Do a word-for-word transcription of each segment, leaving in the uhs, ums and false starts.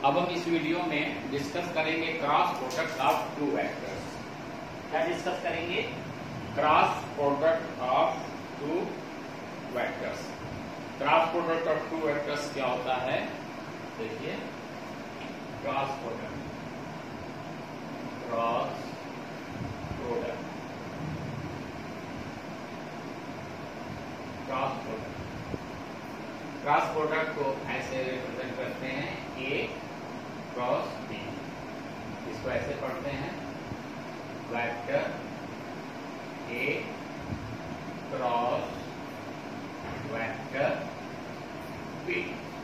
अब हम इस वीडियो में डिस्कस करेंगे cross product of two vectors. क्या डिस्कस करेंगे? Cross product of two vectors. Cross product of two vectors क्या होता है? देखिए, cross product cross product cross product cross product को ऐसे रिप्रेजेंट करते हैं ए क्रॉस बी। इसको ऐसे पढ़ते हैं vector A cross vector B.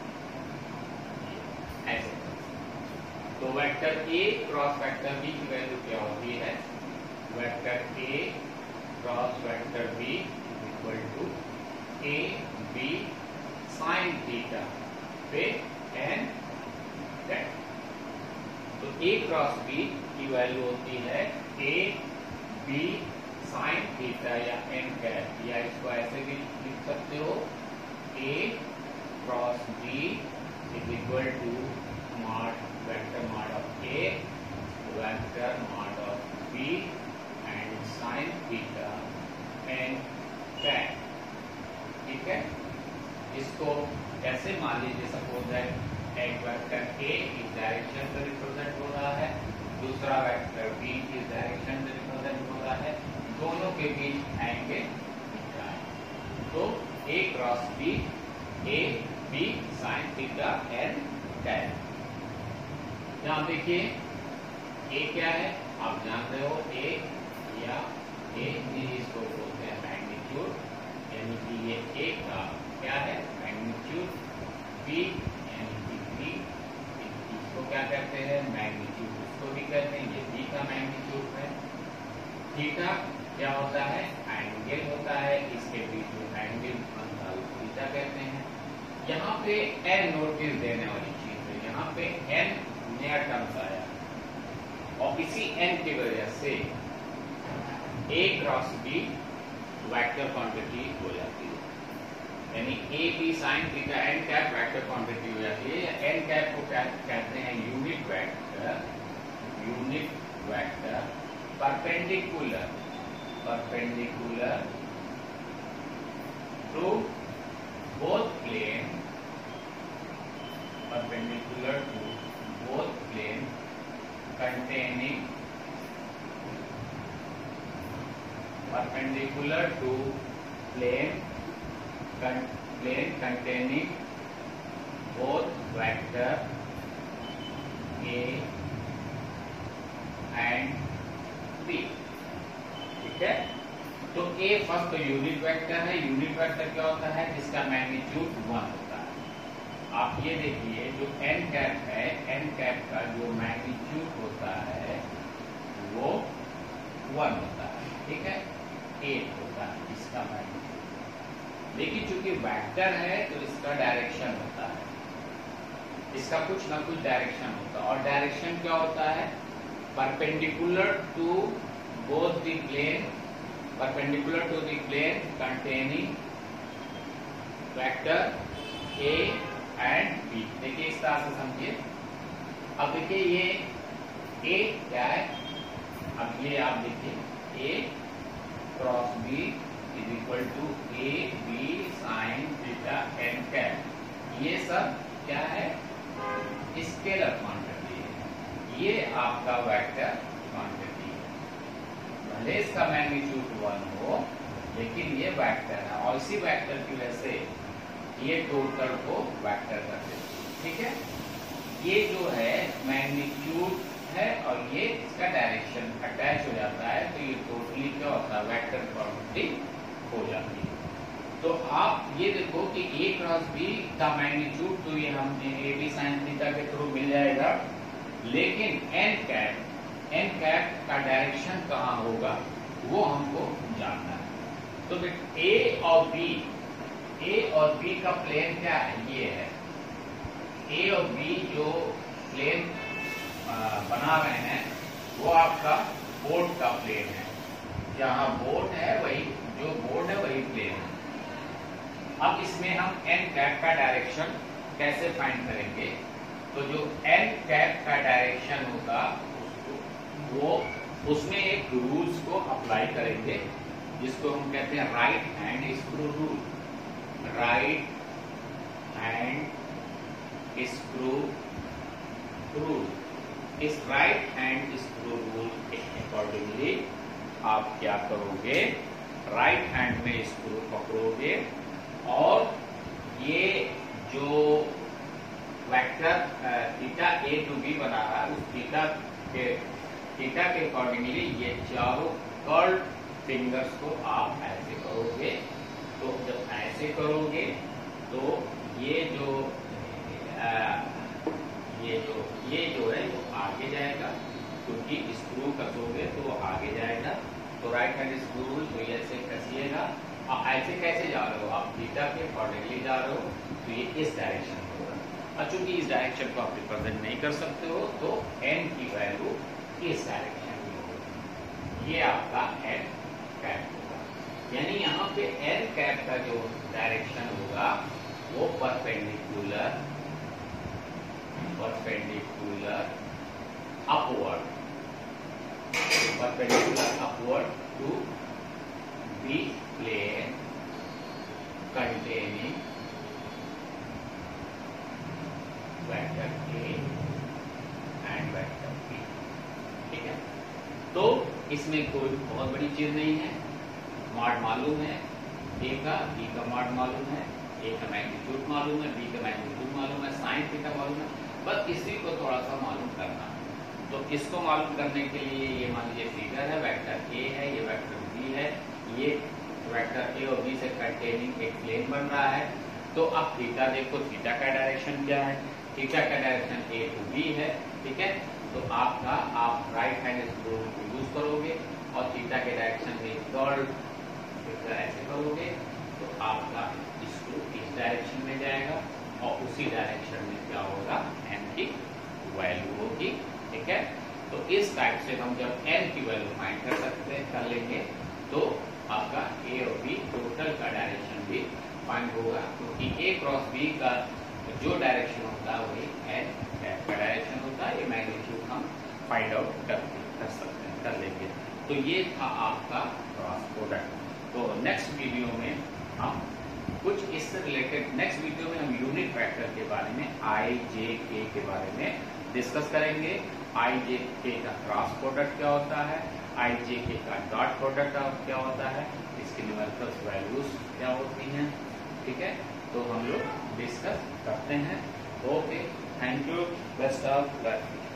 ऐसे तो vector A cross vector B की वैल्यू क्या होती है? Vector A cross vector B equal to A B sine theta पे एन टेन। तो ए क्रॉस बी की वैल्यू होती है ए बी साइन थीटा या एन कैप, या इसको ऐसे भी लिख सकते हो A cross B is equal to mod vector mod of A vector mod of B and sine theta n cap. ठीक है, इसको कैसे मान लीजिए, सपोज है एक वेक्टर ए इस डायरेक्शन से रिप्रेजेंट हो रहा है, दूसरा वेक्टर बी इस डायरेक्शन से रिप्रेजेंट हो रहा है, दोनों के बीच एंगल थीटा है। तो A cross B A B sine theta n tan. यहां देखिए ए क्या है, आप जान रहे हो ए या ए इसको बोलते हैं मैग्नीट्यूड, यानी कि ये ए का क्या है मैग्नीट्यूड, बी यानी कि बी इसको क्या कहते हैं मैग्नीट्यूड, इसको भी कहते हैं, ये बी का मैग्नीट्यूड है। थीटा क्या होता है? एंगल होता है, इसके बीच में एंगल बनता है थीटा कहते हैं। यहाँ पे एन नोटिस देने वाली चीज है, यहाँ पे एन नया टर्म्स आया और इसी एन की वजह से A cross B vector quantity हो जाती है, यानी A B sine theta n cap vector quantity हो जाती है। एन कैप को क्या कहते हैं? Unit vector, unit vector perpendicular perpendicular to both plane perpendicular to both plane containing perpendicular to plane con, plane containing both vector A and B। ठीक है, तो A फर्स्ट तो यूनिट वेक्टर है। Unit vector क्या होता है? जिसका magnitude one होता है। आप ये देखिए, जो एन कैप है, एन कैप का जो मैग्नीट्यूड होता है वो वन होता है। ठीक है, एट होता है इसका मैग्नीट्यूड, लेकिन चूंकि वेक्टर है तो इसका डायरेक्शन होता है, इसका कुछ ना कुछ डायरेक्शन होता है। और डायरेक्शन क्या होता है? Perpendicular to both the plane perpendicular to the plane containing vector A and B. देखिए इस तरह से समझिए। अब देखिए ये ए क्या है, अब ये आप देखिए A cross B is equal to A B sine theta n cap. ये सब क्या है? स्केलर क्वांटिटी है, ये आपका वेक्टर क्वांटिटी है। भले इसका मैग्नीट्यूड वन हो, लेकिन ये वेक्टर है और इसी वेक्टर की वजह से ये टोटल को वेक्टर कर देती है। ठीक है, ये जो है मैग्नीट्यूड है और ये इसका डायरेक्शन अटैच हो जाता है, तो ये टोटली क्या होता है? वेक्टर क्वांटिटी हो जाती है। तो आप ये देखो कि ए क्रॉस बी का मैग्नीट्यूड तो ये हमने ए बी साइन थीटा के थ्रू मिल जाएगा, लेकिन एन कैप एन कैप का डायरेक्शन कहाँ होगा वो हमको जानना है। तो ए और बी ए और बी का प्लेन क्या है? ये है ए और बी जो प्लेन बना रहे हैं वो आपका बोर्ड का प्लेन है। जहां बोर्ड है वही जो बोर्ड है वही प्लेन है। अब इसमें हम एन कैप का डायरेक्शन कैसे फाइंड करेंगे? तो जो एन कैप का डायरेक्शन होगा उसको वो उसमें एक रूल्स को अप्लाई करेंगे जिसको हम कहते हैं right hand screw rule. Right hand screw rule. इस राइट हैंड स्क्रू रूल के अकॉर्डिंगली आप क्या करोगे, राइट हैंड में स्क्रू पकड़ोगे और ये जो vector theta A to B बना रहा है उस थीटा के थीटा के अकॉर्डिंगली ये चारों कर्ल फिंगर्स को आप ऐसे करोगे। तो जब ऐसे करोगे तो ये जो आ, ये जो ये जो है वो आगे जाएगा क्योंकि स्क्रू कसोगे तो वो आगे जाएगा। तो राइट हैंड स्क्रू तो ये ऐसे कसिएगा। आप ऐसे कैसे जा रहे हो, आप थीटा के अकॉर्डिंगली जा रहे हो तो ये इस डायरेक्शन में होगा। और चूंकि इस डायरेक्शन को आप रिप्रेजेंट नहीं कर सकते हो तो एन की वैल्यू इस डायरेक्शन में होगी। ये आपका एन कैप होगा, यानी यहाँ पे एन कैप का जो डायरेक्शन होगा वो perpendicular perpendicular upward perpendicular upward to B plane containing vector A and vector B. ठीक है, तो इसमें कोई बहुत बड़ी चीज नहीं है। मॉड मालूम है, ए का बी का मॉड मालूम है, ए का मैग्नीट्यूड मालूम है, बी का मैग्नीट्यूड मालूम है, साइन थीटा मालूम है, बस इसी को थोड़ा सा मालूम करना। तो इसको मालूम करने के लिए ये मान लीजिए फिगर है, वेक्टर ए है, ये वेक्टर बी है, ये वेक्टर ए और बी से कंटेनिंग एक प्लेन बन रहा है। तो अब थीटा देखो, थीटा का डायरेक्शन क्या है, थीटा का डायरेक्शन ए टू बी है। ठीक है, तो आपका आप राइट हैंड स्क्रू को यूज करोगे और थीटा के डायरेक्शन में कर्ल ऐसे करोगे तो आपका स्क्रू इस डायरेक्शन में जाएगा और उसी डायरेक्शन में क्या होगा, एन की वैल्यू होगी। ठीक है, तो इस टाइप से हम जब एन की वैल्यू फाइंड कर सकते हैं कर लेंगे तो आपका ए और बी टोटल का डायरेक्शन भी फाइंड होगा, क्योंकि ए क्रॉस बी का जो डायरेक्शन होता है वही एन कैप का डायरेक्शन होता है। ये मैग्नीट्यूड हम फाइंड आउट कर कर सकते हैं कर लेंगे। तो ये था आपका क्रॉस प्रोडक्ट। तो नेक्स्ट वीडियो में हम कुछ इससे रिलेटेड नेक्स्ट वीडियो में हम यूनिट वेक्टर के बारे में आई जे के के बारे में डिस्कस करेंगे। आई जे के का क्रॉस प्रोडक्ट क्या होता है, आई जे के का डॉट प्रोडक्ट क्या होता है, इसकी न्यूमेरिकल वैल्यूज क्या होती हैं। ठीक है, तो हम लोग डिस्कस करते हैं। Okay, thank you, best of luck.